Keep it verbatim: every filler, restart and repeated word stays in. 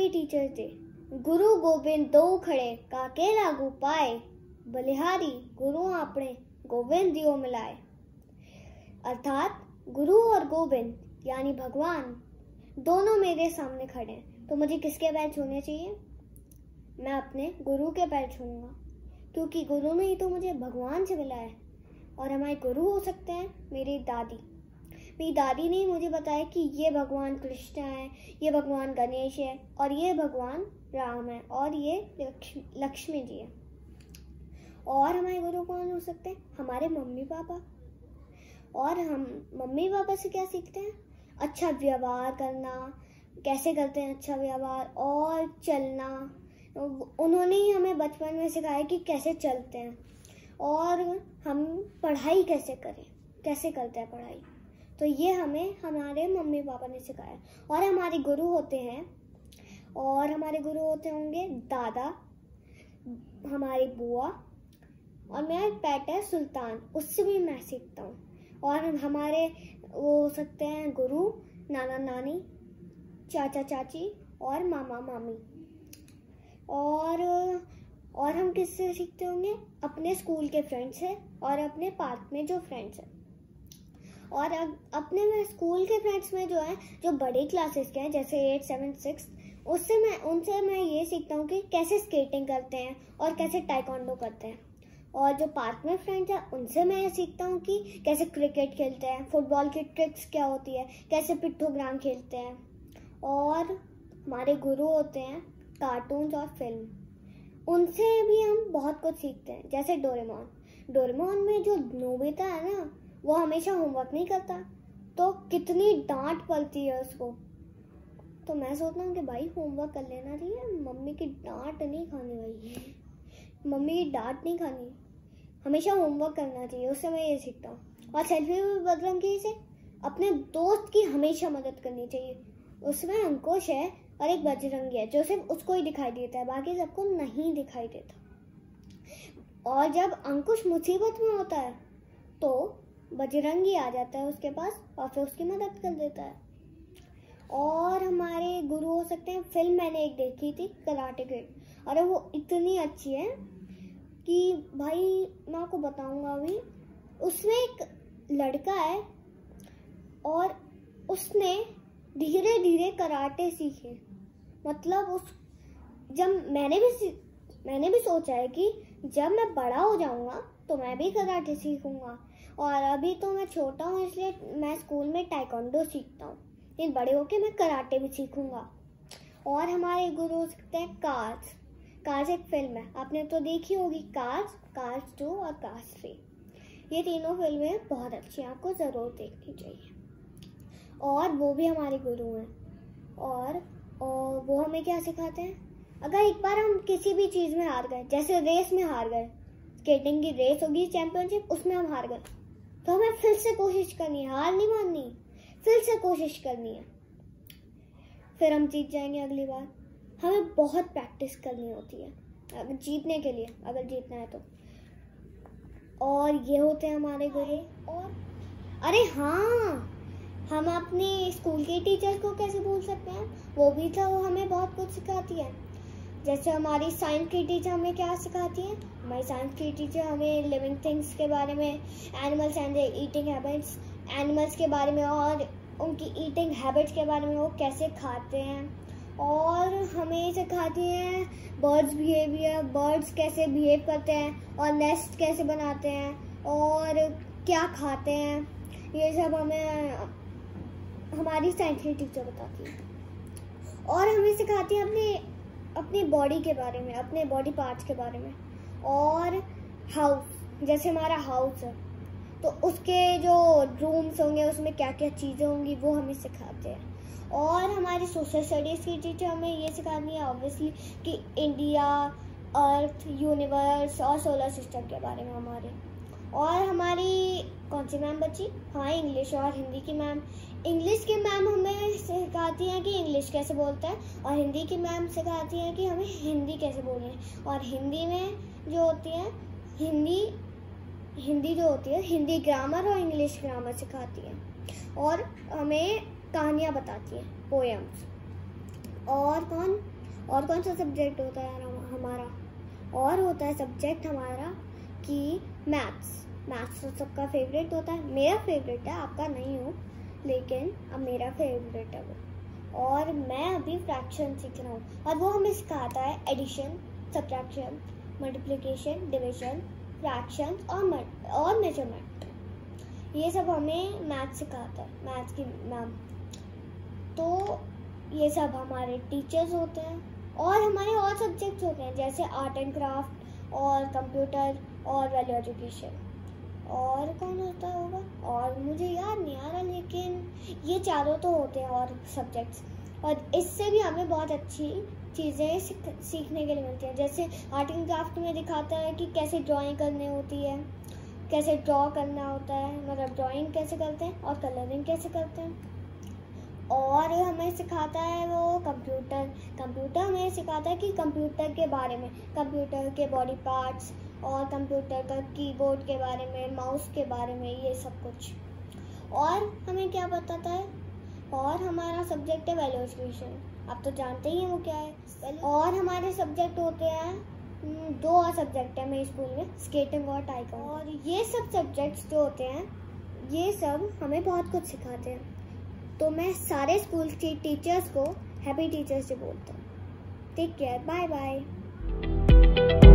Happy teachers day. Guru Gobind दो खड़े काके लागू पाए, बलिहारी गुरु आपने गोविंद दियो मिलाए। अर्थात गुरु और गोविंद यानी भगवान दोनों मेरे सामने खड़े हैं, तो मुझे किसके पैर छूने चाहिए? मैं अपने गुरु के पैर छूऊंगा, क्योंकि गुरु ने ही तो मुझे भगवान से मिला है। और हमारे गुरु हो सकते हैं मेरी दादी। मेरी दादी ने मुझे बताया कि ये भगवान कृष्ण है, ये भगवान गणेश है, और ये भगवान राम है, और ये लक्ष्मी जी है। और हमारे गुरु कौन हो सकते हैं? हमारे मम्मी पापा। और हम मम्मी पापा से क्या सीखते हैं? अच्छा व्यवहार करना, कैसे करते हैं अच्छा व्यवहार, और चलना। उन्होंने ही हमें बचपन में सिखाया कि कैसे चलते हैं, और हम पढ़ाई कैसे करें, कैसे करते हैं पढ़ाई। तो ये हमें हमारे मम्मी पापा ने सिखाया। और हमारे गुरु होते हैं, और हमारे गुरु होते होंगे दादा, हमारी बुआ, और मेरा पेट है सुल्तान, उससे भी मैं सीखता हूँ। और हमारे वो हो सकते हैं गुरु नाना नानी, चाचा चाची, और मामा मामी। और और हम किससे सीखते होंगे? अपने स्कूल के फ्रेंड्स से, और अपने पार्क में जो फ्रेंड्स हैं। और अपने में स्कूल के फ्रेंड्स में जो है, जो बड़े क्लासेस के हैं, जैसे एट सेवन सिक्स, उससे मैं उनसे मैं ये सीखता हूँ कि कैसे स्केटिंग करते हैं और कैसे टाइकोंडो करते हैं। और जो पार्क में फ्रेंड्स हैं, उनसे मैं ये सीखता हूँ कि कैसे क्रिकेट खेलते हैं, फुटबॉल की ट्रिक्स क्या होती है, कैसे पिट्ठोग्राम खेलते हैं। और हमारे गुरु होते हैं कार्टून्स और फिल्म, उनसे भी हम बहुत कुछ सीखते हैं। जैसे डोरेमोन डोरेमोन में जो नोबिता है ना, वो हमेशा होमवर्क नहीं करता, तो कितनी डांट पड़ती है उसको। तो मैं सोचता हूँ कि भाई होमवर्क कर लेना चाहिए, मम्मी की डांट नहीं खानी, भाई मम्मी की डांट नहीं खानी, हमेशा होमवर्क करना चाहिए। उससे मैं ये सीखता हूँ। और सेल्फी बजरंगी से अपने दोस्त की हमेशा मदद करनी चाहिए। उसमें अंकुश है और एक बजरंगी है, जो सिर्फ उसको ही दिखाई देता है, बाकी सबको नहीं दिखाई देता। और जब अंकुश मुसीबत में होता है तो बजरंगी आ जाता है उसके पास और फिर उसकी मदद कर देता है। और हमारे गुरु हो सकते हैं, फिल्म मैंने एक देखी थी कराटे किड, अरे वो इतनी अच्छी है कि भाई मैं आपको बताऊंगा अभी। उसमें एक लड़का है और उसने धीरे धीरे कराटे सीखे। मतलब उस जब मैंने भी मैंने भी सोचा है कि जब मैं बड़ा हो जाऊंगा तो मैं भी कराटे सीखूंगा। और अभी तो मैं छोटा हूँ, इसलिए मैं स्कूल में टाइकोंडो सीखता हूँ, लेकिन बड़े होके मैं कराटे भी सीखूंगा। और हमारे गुरु हो सकते हैं कार्स। कार्स एक फिल्म है, आपने तो देखी होगी, कार्स, कार्स टू और कार्स थ्री। ये तीनों फिल्में बहुत अच्छी हैं, आपको ज़रूर देखनी चाहिए। और वो भी हमारे गुरु हैं। और, और वो हमें क्या सिखाते हैं? अगर एक बार हम किसी भी चीज़ में हार गए, जैसे रेस में हार गए, स्केटिंग की रेस होगी चैंपियनशिप, उसमें हम हार गए, तो हमें फिर से कोशिश करनी है, हार नहीं माननी, फिर से कोशिश करनी है, फिर हम जीत जाएंगे अगली बार। हमें बहुत प्रैक्टिस करनी होती है अगर जीतने के लिए, अगर जीतना है तो। और ये होते हैं हमारे गुरु। और अरे हाँ, हम अपने स्कूल के टीचर्स को कैसे भूल सकते हैं? वो भी तो वो हमें बहुत कुछ सिखाती है। जैसे हमारी साइंस की टीचर हमें क्या सिखाती है? हमारी साइंस की टीचर हमें लिविंग थिंग्स के बारे में, animals and their eating habits, animals के बारे में और उनकी ईटिंग हैबिट्स के बारे में, वो कैसे खाते हैं। और हमें सिखाती हैं बर्ड्स बिहेवियर, बर्ड्स कैसे बिहेव करते हैं, और नेस्ट कैसे बनाते हैं, और क्या खाते हैं। ये सब हमें हमारी साइंस की टीचर बताती है। और हमें सिखाती है अपने अपनी बॉडी के बारे में, अपने बॉडी पार्ट्स के बारे में। और हाउस, जैसे हमारा हाउस है तो उसके जो रूम्स होंगे उसमें क्या क्या चीज़ें होंगी, वो हमें सिखाते हैं। और हमारी सोशल स्टडीज़ की टीचर हमें ये सिखाती है ऑब्वियसली कि इंडिया, अर्थ, यूनिवर्स और सोलर सिस्टम के बारे में हमारे। और हमारी कौन सी मैम बची? हाँ, इंग्लिश और हिंदी की मैम। इंग्लिश की मैम हमें सिखाती हैं कि इंग्लिश कैसे बोलते हैं, और हिंदी की मैम सिखाती हैं कि हमें हिंदी कैसे बोलनी है। और हिंदी में जो होती है हिंदी हिंदी जो होती है हिंदी ग्रामर और इंग्लिश ग्रामर सिखाती है। और हमें कहानियाँ बताती हैं, पोएम्स। और कौन? और कौन सा सब्जेक्ट होता है हमारा? और होता है सब्जेक्ट हमारा कि मैथ्स। मैथ्स तो सबका फेवरेट होता है, मेरा फेवरेट है, आपका नहीं हो, लेकिन अब मेरा फेवरेट है वो। और मैं अभी फ्रैक्शन सीख रहा हूँ और वो हमें सिखाता है addition, subtraction, multiplication, division, fraction और और मेजरमेंट। ये सब हमें मैथ्स सिखाता है, मैथ्स की मैम। तो ये सब हमारे टीचर्स होते हैं। और हमारे और सब्जेक्ट्स होते हैं जैसे आर्ट एंड क्राफ्ट और कंप्यूटर और वैल्यू एजुकेशन। और कौन होता होगा और मुझे याद नहीं आ रहा, लेकिन ये चारों तो होते हैं और सब्जेक्ट्स। और इससे भी हमें बहुत अच्छी चीज़ें सीखने के लिए मिलती हैं। जैसे आर्ट एंड क्राफ्ट में दिखाता है कि कैसे ड्राइंग करनी होती है, कैसे ड्रॉ करना होता है, मतलब ड्राइंग कैसे करते हैं और कलरिंग कैसे करते हैं। और हमें सिखाता है वो कंप्यूटर कंप्यूटर हमें सिखाता है कि कंप्यूटर के बारे में, कंप्यूटर के बॉडी पार्ट्स और कंप्यूटर का कीबोर्ड के बारे में, माउस के बारे में, ये सब कुछ। और हमें क्या बताता है? और हमारा सब्जेक्ट है वैल्यू एजुकेशन। आप तो जानते ही हैं वो क्या है। और हमारे सब्जेक्ट होते हैं, दो और सब्जेक्ट है मेरे स्कूल में, स्केटिंग और टाइकोंडो। और ये सब सब्जेक्ट्स जो होते हैं, ये सब हमें बहुत कुछ सिखाते हैं। तो मैं सारे स्कूल के टीचर्स को हैप्पी टीचर्स डे बोलता हूँ। Take care, bye bye.